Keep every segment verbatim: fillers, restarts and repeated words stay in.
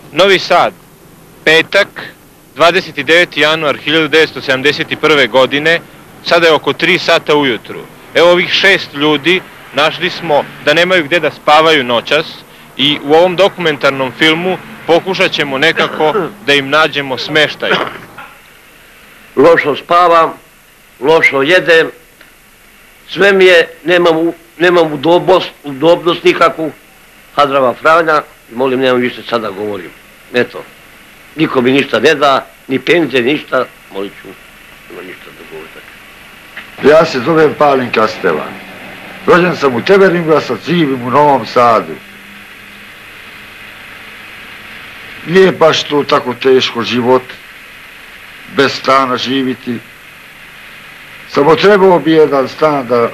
Novi Sad, petak, dvadeset deveti januar hiljadu devetsto sedamdeset prve. godine, sada je oko tri sata ujutru. Evo ovih šest ljudi našli smo da nemaju gde da spavaju noćas i u ovom dokumentarnom filmu pokušat ćemo nekako da im nađemo smeštaj. Lošo spavam, lošo jedem, sve mi je, nemam, nemam udobnost, udobnost nikakvu, Hadrava Franja, molim, nemam više sada govorim. Eto, niko mi ništa ne da, ni penzije, ništa, molit ću, nema ništa da govorim. Ja se zovem Palin Kastelan. Rođen sam u Temerinu, a sad živim u Novom Sadu. Nije baš to tako teško život, bez stana živiti. Samo trebao bi jedan stan da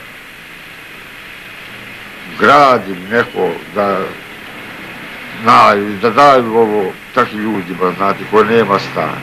gradim neko, da daju, da daju ovo takvim ljudima, znate, koji nema stan.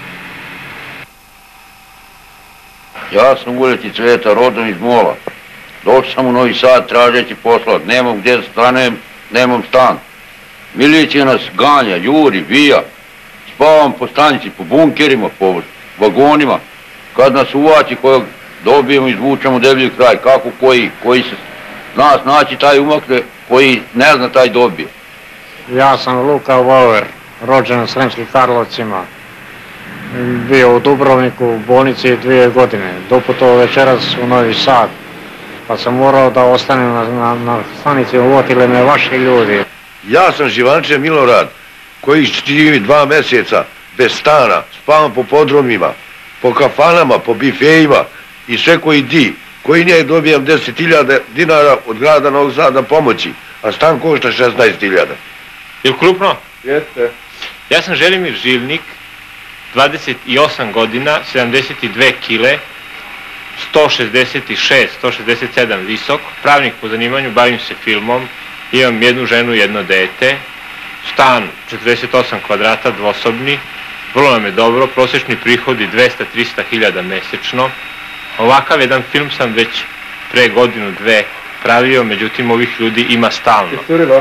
Ja sam Uleti Cveta, rodom iz Mola. Došao sam u Novi Sad tražeći posla, nemam gdje da stanem, nemam stan. Milicija nas ganja, juri, vija. Spavam po stanici, po bunkerima, po vagonima. Kad nas uvači, kojeg dobijemo, izvučemo deblji kraj, kako koji, koji se zna snaći, taj umakne, koji ne zna, taj dobije. Ja sam Luka Vover, rođen u Sremskim Karlovcima. Bio u Dubrovniku u bolnici dvije godine. Doputovao večeras u Novi Sad. Pa sam morao da ostanem na, na, na stanici, uvotile me vaši ljudi. Ja sam Živanče Milorad, koji živi dva mjeseca bez stana, spavam po podrumima, po kafanama, po bifejima i sve koji di, koji nije dobijam deset hiljada dinara od grada Novog Sada pomoći, a stan košta šesnaest hiljada. Jel krupno? Jeste. Ja sam Želimir Živnik, dvadeset osam godina, sedamdeset dve kile, sto šezdeset šest, sto šezdeset sedam visok, pravnik po zanimanju, bavim se filmom, imam jednu ženu i jedno dete, stan četrdeset osam kvadrata, dvosobni, vrlo nam je dobro, prosječni prihodi dvesta do trista hiljada mesečno. Ovakav jedan film sam već pre godinu, dve pravio, međutim ovih ljudi ima stalno.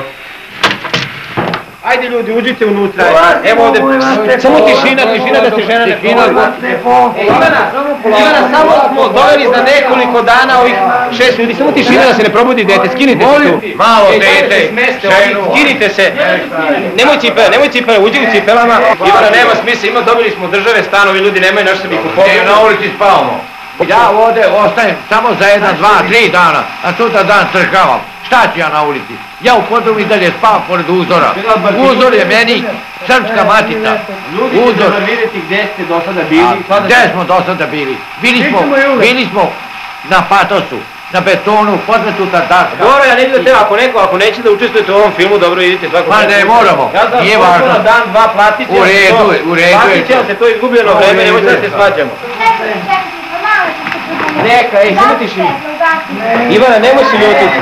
Ajde ljudi, uđite unutra. Evo ovdje, samo tišina, tišina da se žena ne provodi. Ivana, Ivana, samo smo doveli za nekoliko dana ovih šest ljudi, samo tišina da se ne probudi dete, skinite se tu. Malo dete, ženu. Skinite se. Nemoj cipele, nemoj cipele, uđi u cipelama. Ivana, nema smisla, ima, dobili smo države stanovi, ljudi nemaju naš sebi kupovati. Na ulici spavamo. Ja ovdje ostajem samo za jedan, dva, tri dana, a sutra dan trkavam. Šta ću ja na ulici? Ja u podrumu i dalje spavam pored uzora. Uzor je meni srpska matica. Ljudi će da vidjeti gdje ste do sada bili. Gdje smo do sada bili? Bili smo, bili smo na patosu, na betonu, podmetuta daska. Dobro, ja ne vidim te, ako neko, ako neće da učestvujete u ovom filmu, dobro idite svako. Ma ne moramo, nije važno. Ja dan, dva platit će. U redu je, u redu je. Platit će se to izgubljeno vreme, nemojte da se svađamo. Neka, ej, samo tiši. Ivana, nemoj se ljutiti.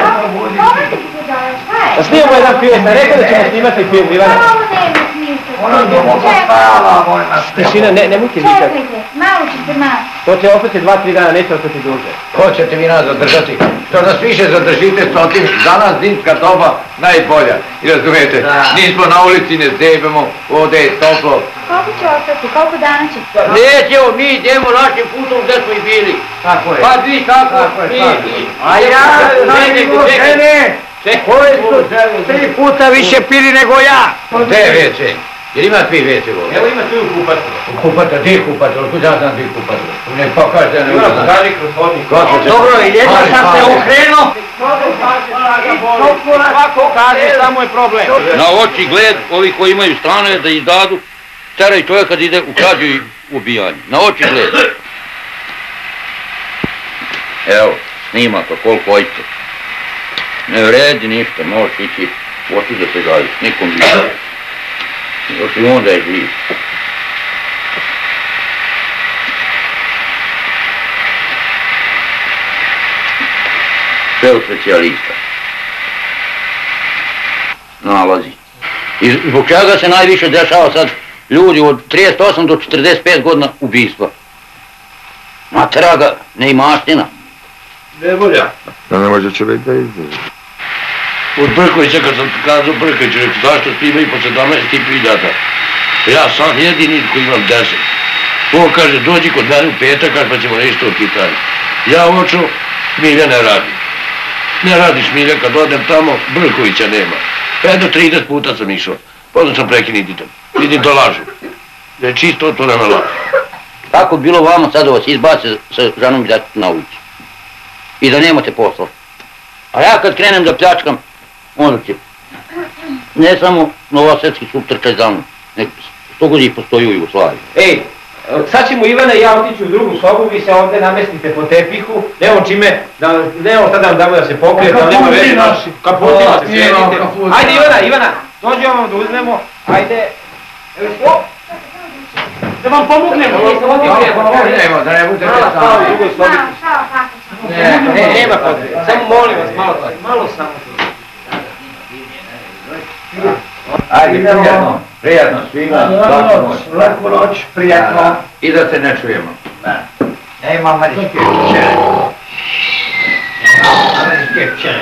Da snimamo jedan film, sam rekao da ćemo snimati film, Ivana. Ona dobro spava, vojna ste. Tišina, nemojte vikati. Čekajte, malo ćete malo. To će opet dva, tri dana, neće ostati duže. Hoćete vi nas zadržati? Što nas više zadržite, što tim za nas zimska doba najbolja. I razumijete, nismo na ulici, ne zebemo, ovdje je toplo. Koliko će ostati, koliko dana će? Nećemo, mi idemo našim putom gdje smo i bili. Tako je. Pa vi kako, mi. A ja, najbolj žene, koje su tri puta više pili nego ja. Gdje je veće? Jer ima svi veće ovdje? Evo ima tu kupatilo. Kupata, gdje je kupatilo? Kuda ja znam gdje je kupatilo? Ne pokaži da ne Ivana, znam. pokaži kroz hodnik. Dobro, i jedno sam se okrenuo. Svako kaže, samo je problem. Na oči gled, ovi koji imaju stanove da izdadu, teraju čovjek kad ide u krađu i ubijanje. Na oči gled. Evo, snimaka koliko hoćete. Ne vredi ništa, možeš ići, oči da se gaviš, nikom više. Još i onda je živ. Sve u specijalista. Nalazi. I zbog čega se najviše dešava sad ljudi od trideset osam do četrdeset pet godina ubistva? Materaga, neimaština. Ne volja. Da ne može čovjek da izdrži. Od Brkovića, kad sam kazao Brkoviću, rekao, zašto ti imaju po sedamnaest i po hiljada? Ja sam jedini koji imam deset. On kaže, dođi kod mene u petak, pa ćemo nešto od pitanja. Ja oču, Smilja ne radi. Ne radi Smilja, kad odem tamo, Brkovića nema. Jedno trideset puta sam išao, potom sam prekiniti tam. Vidim to lažu. Da je čisto otvorena laž. Kako bilo vama sad da vas izbace sa ženom i djetetom na ulici? I da nemate posla. A ja kad krenem da pljačkam, onda će ne samo Novosadski sup trčaj za mnom, nek sto godina postoji u Jugoslaviji. Ej, sad ćemo Ivana i ja otići u drugu sobu, vi se ovdje namestite po tepihu, nemamo čime, nemamo šta da vam damo da se pokrije, da nema veze naši. Kaputima se sjedite. Ajde Ivana, Ivana, dođi vam da uzmemo, ajde. Da vam pomognemo, nisam otišli. Da ne budete sami. Malo, šao, kako ćemo. Ne, nema potrebe, samo molim vas, malo, malo samo. Ajde, prijatno, prijatno svima, laku noć. Laku noć, prijatno. I da se ne čujemo. Ja imam američke pčele. Imam američke pčele.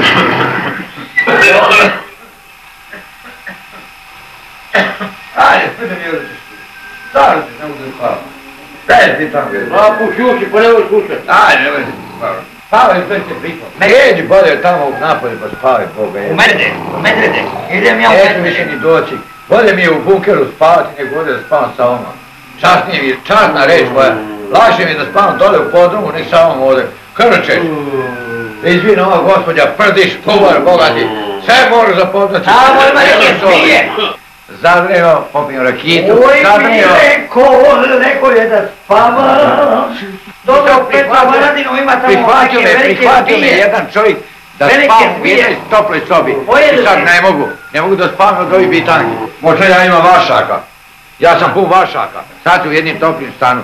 Ajde, sve da mi uđeš. Stavite, ne uđeš spavati. Daj ti tamo gdje. A pušući, pa nemoj slušati. Ajde, ne uđeš spavati. Spavaj, sve će pritom. Ne jeđi bolje tamo u napolje pa spavaj, Boga. U Medrede, u Medrede. Idem ja u Neću Medrede. više ni doći. Bolje mi je u bunkeru spavati nego ovdje da spavam sa vama. Časnije mi je, časna reč moja. Lakše mi je da spavam dole u podrumu, nek sa vama ovdje. Krčeš. Izvini ova gospođa, prdiš, kuvar, bogati. Sve moraš zapoznati. A, moj Marije, smije. Zadreo, popijem rakitu, Oj, mi zadreo. rekao, rekao je da spava. Dobro, Petra Varadino ima tamo Prihvatio neke me, velike prihvatio me zmije. jedan čovjek da Velike spavam u zmije. jednoj toploj sobi. Pojedu I sad si. ne mogu, ne mogu da spavam od ovih bitangi. Možda ja imam vašaka. Ja sam pun vašaka. Sad ću u jednim toplim stanu.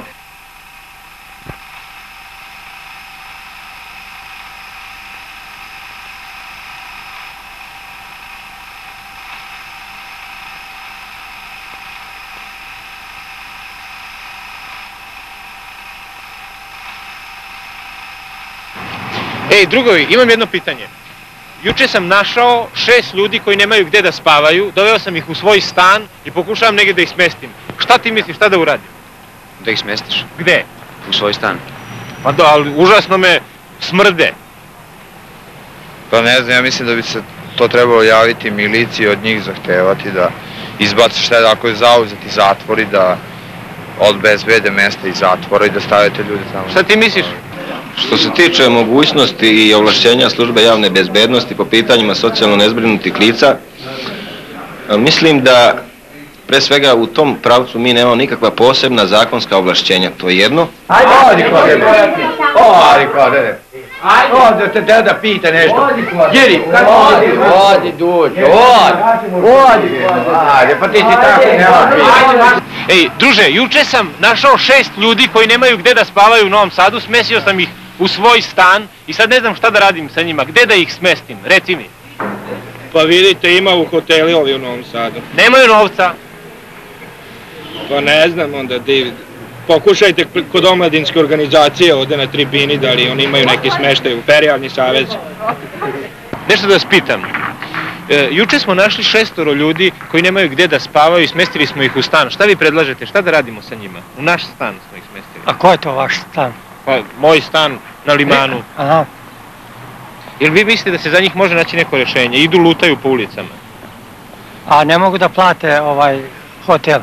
Ej, drugovi, imam jedno pitanje. Juče sam našao šest ljudi koji nemaju gdje da spavaju, doveo sam ih u svoj stan i pokušavam negdje da ih smestim. Šta ti misliš, šta da uradim? Da ih smestiš Gde? u svoj stan. Pa da, ali užasno me smrde. Pa ne znam, ja mislim da bi se to trebalo javiti miliciji, od njih zahtevati da izbaci šta je, ako je zauzeti zatvori, da odbezbede mesta iz zatvora i da stavite ljude tamo. Šta ti misliš? Što se tiče mogućnosti i ovlašćenja službe javne bezbednosti po pitanjima socijalno nezbrinutih lica, mislim da pre svega u tom pravcu mi nemamo nikakva posebna zakonska ovlašćenja, to je jedno. Ajde, odi kod tebe. Odi kod tebe. Odi te deda pita nešto. Jeri, odi, odi, dođi, odi, odi. Ajde, pa ti si tako nema pita. Ej, druže, juče sam našao šest ljudi koji nemaju gdje da spavaju u Novom Sadu, smestio sam ih u svoj stan i sad ne znam šta da radim sa njima, gdje da ih smestim, reci mi. Pa vidite, ima u hoteli ovi u Novom Sadu. Nemaju novca. Pa ne znam onda, di, pokušajte kod omladinske organizacije ovdje na tribini, da li oni imaju neki smeštaj u Ferijalni savez. Nešto da vas pitam. E, juče smo našli šestoro ljudi koji nemaju gdje da spavaju i smestili smo ih u stan. Šta vi predlažete? Šta da radimo sa njima? U naš stan smo ih smestili. A ko je to vaš stan? Pa, moj stan na Limanu. Aha. Jel vi mislite da se za njih može naći neko rješenje? Idu, lutaju po ulicama. A ne mogu da plate ovaj hotel?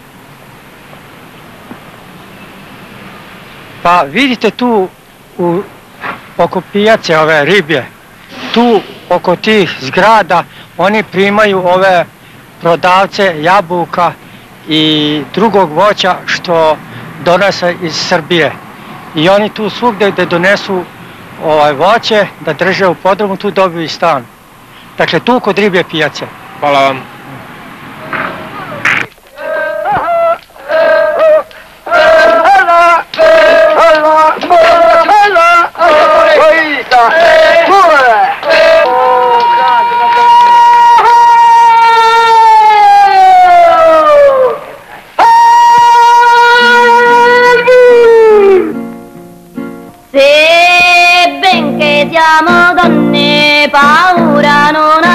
Pa vidite tu u, oko pijace ove riblje, tu oko tih zgrada oni primaju ove prodavce jabuka i drugog voća što donose iz Srbije. I oni tu svugdje gdje donesu ovaj voće da drže u podrumu, tu dobiju i stan. Dakle, tu kod riblje pijace. Hvala vam. Se ben che siamo donne, paura non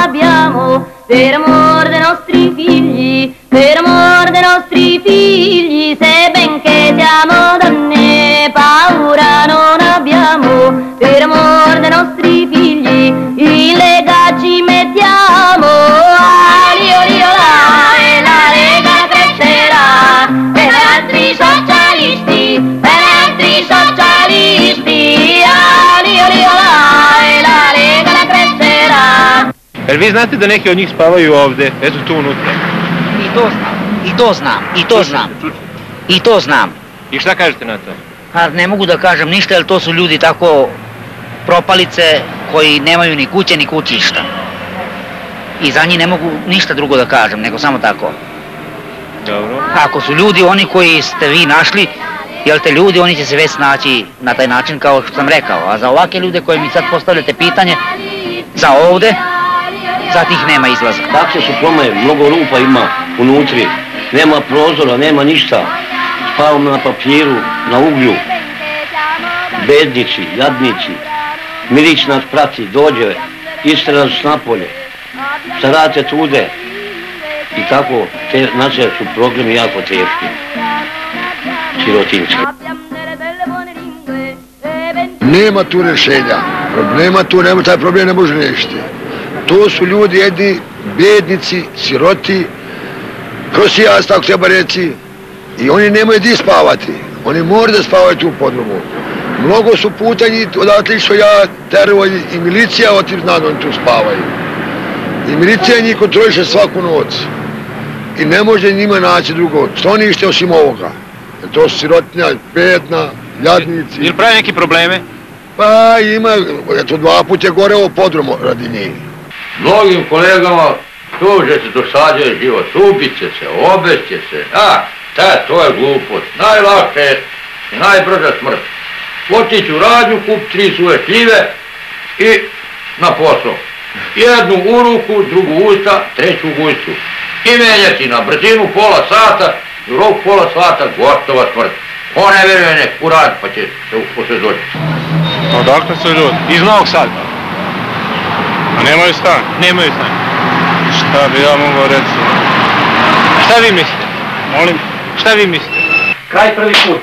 per amor dei nostri figli, per amor dei nostri figli, se benché siamo donne, paura non abbiamo, per amor dei nostri figli, in lega ci mettiamo, ali oriola e la Lega crescerà, per altri socialisti, per altri socialisti, ali oriola e la Lega crescerà. Jer vi znate da neki od njih spavaju ovde, eto tu unutra? I to znam, i to znam, i to znam, i to znam. I šta kažete na to? A ne mogu da kažem ništa, jer to su ljudi tako propalice koji nemaju ni kuće ni kućišta. I za njih ne mogu ništa drugo da kažem, nego samo tako. Dobro. Ako su ljudi oni koji ste vi našli, jel te ljudi, oni će se već snaći na taj način kao što sam rekao. A za ovake ljude koje mi sad postavljate pitanje, za ovde, za tih nema izlaza. Takve su promaje, mnogo rupa ima unutri, nema prozora, nema ništa. Spavamo na papiru, na uglju, bednici, jadnici. Milić nas prati, dođe, istre nas napolje, šta radite tude. I tako, te naše su programi jako teški, sirotinski. Nema tu rješenja, problema tu nema, taj problem ne može riješiti. To su ljudi jedni, bednici, siroti, prosijast, tako treba reći, i oni nemaju gdje spavati, oni moraju da spavaju tu u podrumu. Mnogo su puta njih, odatle što ja terao i milicija, o tim zna da oni tu spavaju. I milicija njih kontroliše svaku noć. I ne može njima naći drugo, stonište osim ovoga. Jer to su sirotinja, bedna, jadnici. Ili pravi neki probleme? Pa ima, eto dva put je gore ovo podrumo radi njih. Mnogim kolegama tuže se, dosađuje život, ubit će se, obešće se, a, te, to je glupost, najlakše i najbrža smrt. Otići u radnju, kup tri suve šljive i na posao. Jednu u ruku, drugu u usta, treću u gujcu. I menjati na brzinu pola sata, u rok pola sata, gotova smrt. On ne vjeruje nek uradi pa će se posvedočiti. Odakle su ljudi? Iz Novog Sada. A nemaju stan? Nemaju stan. Šta bi ja mogao reći? Šta vi mislite? Molim? Šta vi mislite? Kraj prvi put.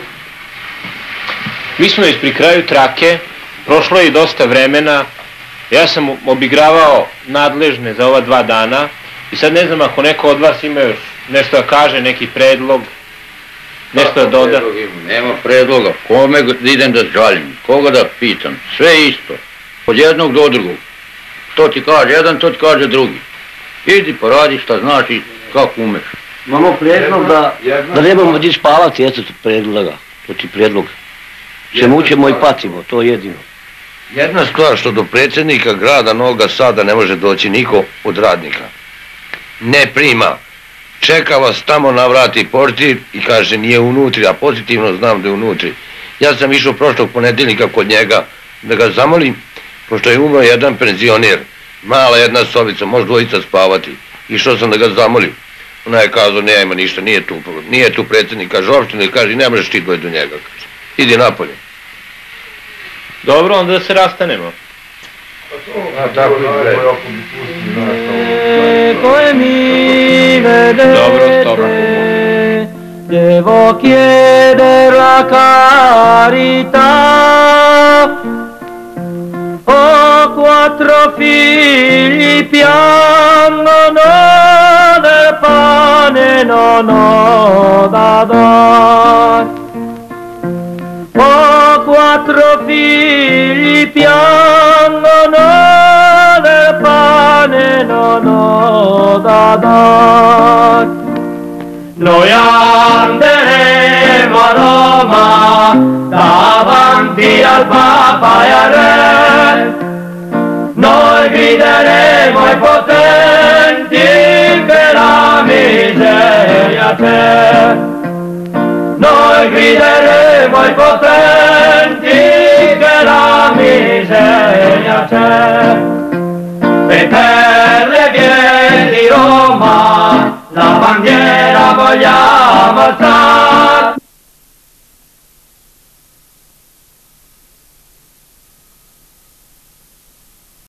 Mi smo pri kraju trake, prošlo je i dosta vremena, ja sam obigravao nadležne za ova dva dana i sad ne znam ako neko od vas ima još nešto da kaže, neki predlog, nešto da doda. Nema predloga, kome idem da žalim, koga da pitam, sve isto, od jednog do drugog. To ti kaže jedan, to ti kaže drugi. Idi pa radi šta znaš i kako umeš. Imamo predlog da, da nemamo gdje spavati, eto to predloga, to ti predlog. Se mučemo i patimo, to je jedino. Jedna stvar što do predsjednika grada Novoga Sada ne može doći niko od radnika. Ne prima. Čeka vas tamo na vrati portir i kaže nije unutri, a pozitivno znam da je unutri. Ja sam išao prošlog ponedjeljnika kod njega da ga zamolim, pošto je umro jedan penzioner, mala jedna sobica, može dvojica spavati. Išao sam da ga zamolim. Ona je kazao, nema ništa, nije tu, nije tu predsjednik, kaže opštine, kaže ne možeš ti doći do njega, kaže. Idi napolje. Dobro, onda da se rastanemo. A tako je. Dobro, stop. Devo chiedere la carità. Ho quattro figli, piangono del pane, non ho da dar. Ho quattro figli, piangono del pane, non ho da dar. Noi anderemo a Roma, davanti al Papa e al Re. Noi grideremo ai potenti che la miseria c'è. Noi grideremo ai potenti che la miseria c'è. E per le vie di Roma la bandiera vogliamo alzare.